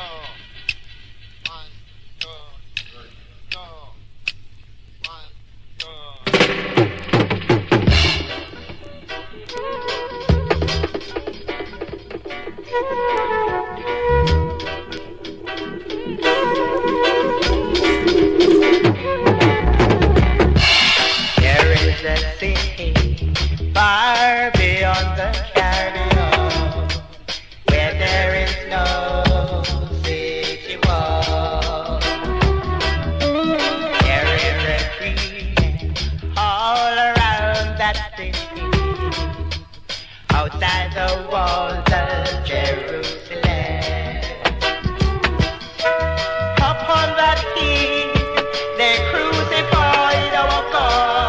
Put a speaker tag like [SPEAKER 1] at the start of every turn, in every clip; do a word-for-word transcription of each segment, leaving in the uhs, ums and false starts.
[SPEAKER 1] Far beyond the carrion, where there is no city wall, there is a green all around that city, outside the walls of Jerusalem. Upon that hill they crucified our God.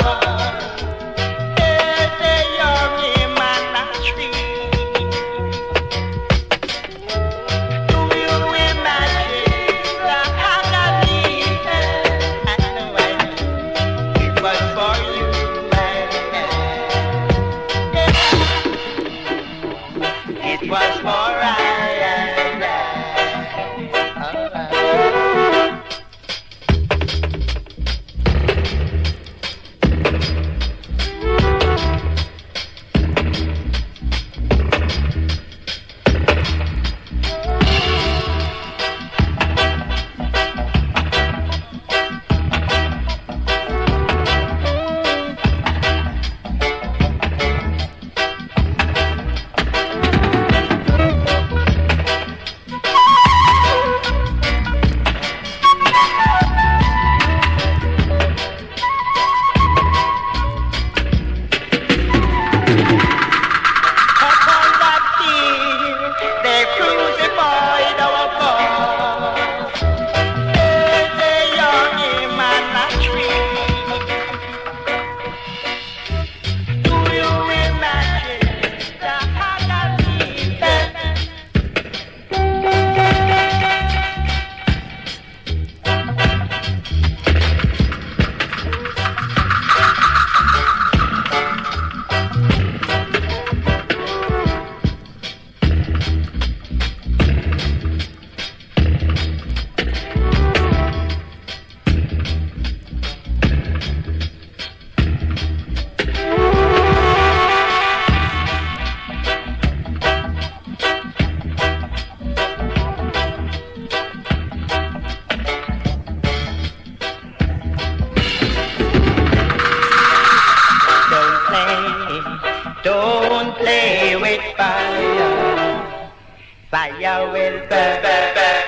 [SPEAKER 1] It was for I and don't play with fire. Fire will burn.